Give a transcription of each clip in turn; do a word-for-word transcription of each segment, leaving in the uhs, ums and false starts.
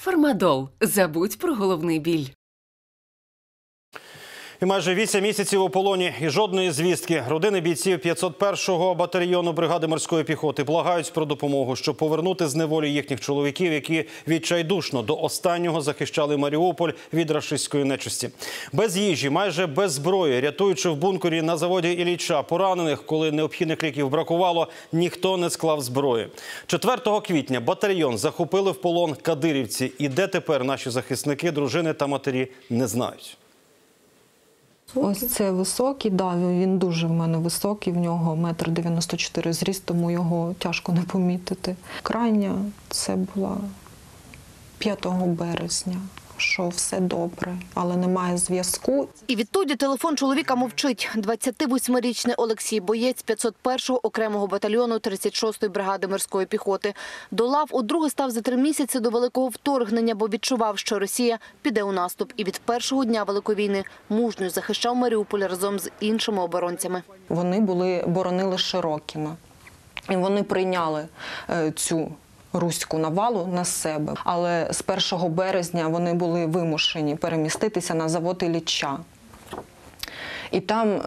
Фармадол. Забудь про головний біль. І майже вісім місяців у полоні і жодної звістки. Родини бійців п'ятсот першого батальйону бригади морської піхоти благають про допомогу, щоб повернути з неволі їхніх чоловіків, які відчайдушно до останнього захищали Маріуполь від рашистської нечисті. Без їжі, майже без зброї, рятуючи в бункері на заводі Ілліча поранених, коли необхідних ліків бракувало, ніхто не склав зброї. четвертого квітня батальйон захопили в полон кадирівці. І де тепер наші захисники, дружини та матері, не знають. Ось це високий, да, він дуже в мене високий, в нього метр дев'яносто чотири зріст, тому його тяжко не помітити. Крайня це була п'ятого березня, що все добре, але немає зв'язку. І відтоді телефон чоловіка мовчить. двадцятивосьмирічний Олексій, боєць п'ятсот першого окремого батальйону тридцять шостої бригади морської піхоти. До лав удруге став за три місяці до великого вторгнення, бо відчував, що Росія піде у наступ. І від першого дня Великої війни мужньо захищав Маріуполь разом з іншими оборонцями. Вони були, боронили Широкіно. І вони прийняли цю руську навалу на себе. Але з першого березня вони були вимушені переміститися на завод Ілліча. І там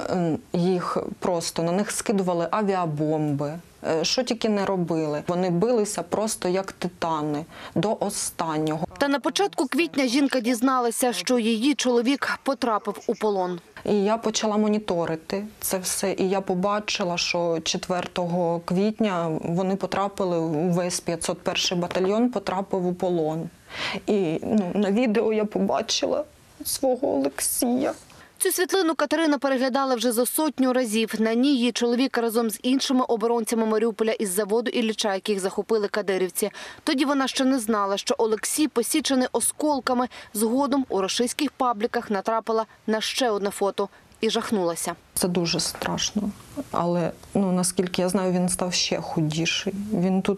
їх просто, на них скидували авіабомби, що тільки не робили. Вони билися просто як титани, до останнього. Та на початку квітня жінка дізналася, що її чоловік потрапив у полон. І я почала моніторити це все, і я побачила, що четвертого квітня вони потрапили, увесь п'ятсот перший батальйон потрапив у полон. І ну, на відео я побачила свого Олексія. Цю світлину Катерина переглядала вже за сотню разів. На ній її чоловік разом з іншими оборонцями Маріуполя із заводу Ілліча, яких захопили кадирівці. Тоді вона ще не знала, що Олексій посічений осколками. Згодом у рашистських пабліках натрапила на ще одне фото і жахнулася. Це дуже страшно, але ну, наскільки я знаю, він став ще худіший. Він тут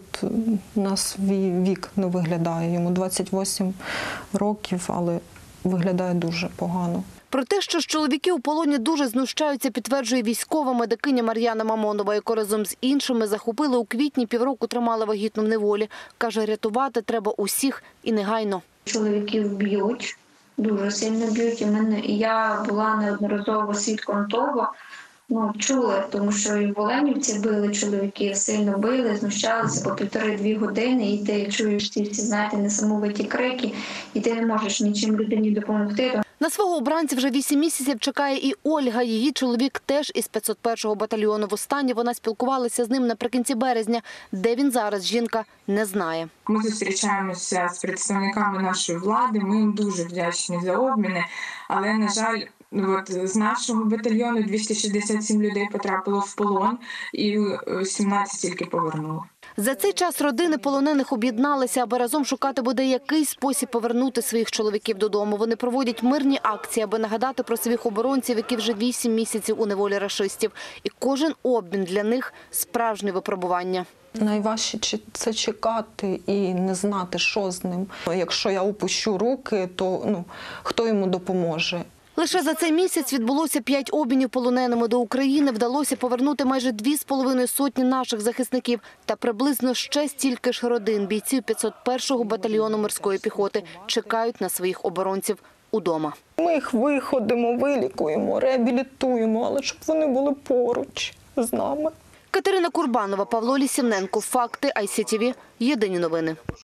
на свій вік не виглядає. Йому двадцять вісім років, але виглядає дуже погано. Про те, що ж чоловіки у полоні дуже знущаються, підтверджує військова медикиня Мар'яна Мамонова, яку разом з іншими захопили у квітні, півроку тримали вагітну в неволі. Каже, рятувати треба усіх і негайно. Чоловіків б'ють, дуже сильно б'ють. І мене, я була неодноразово свідком того, ну, чули, тому що і в Оленівці били чоловіків, сильно били, знущалися по півтори-дві години, і ти чуєш ці всі, знаєте, несамовиті крики, і ти не можеш нічим людині допомогти. На свого обранця вже вісім місяців чекає і Ольга. Її чоловік теж із п'ятсот першого батальйону. Востаннє вона спілкувалася з ним наприкінці березня. Де він зараз, жінка не знає. Ми зустрічаємося з представниками нашої влади, ми їм дуже вдячні за обміни, але, на жаль, от з нашого батальйону двісті шістдесят сім людей потрапило в полон і сімнадцять тільки повернули. За цей час родини полонених об'єдналися, аби разом шукати буде якийсь спосіб повернути своїх чоловіків додому. Вони проводять мирні акції, аби нагадати про своїх оборонців, які вже вісім місяців у неволі рашистів. І кожен обмін для них – справжнє випробування. Найважче – це чекати і не знати, що з ним. Якщо я опущу руки, то ну, хто йому допоможе? Лише за цей місяць відбулося п'ять обмінів полоненими. До України вдалося повернути майже дві з половиною сотні наших захисників та приблизно ще стільки ж родин бійців п'ятсот першого батальйону морської піхоти чекають на своїх оборонців удома. Ми їх виходимо, вилікуємо, реабілітуємо, але щоб вони були поруч з нами. Катерина Курбанова, Павло Лісівненко. Факти ай сі ті ві. Єдині новини.